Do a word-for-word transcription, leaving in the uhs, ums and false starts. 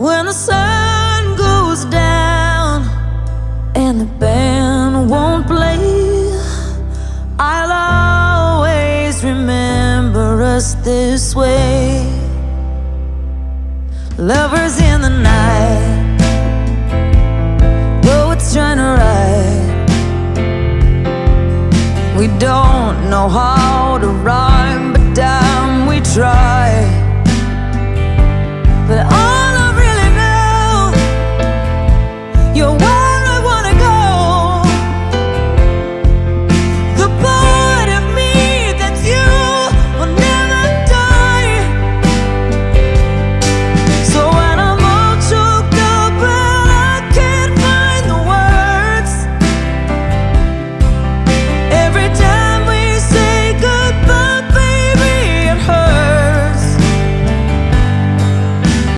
When the sun goes down and the band won't play, I'll always remember us this way. Lovers in the night, poets trying to write. We don't know how to rhyme, but damn, we try.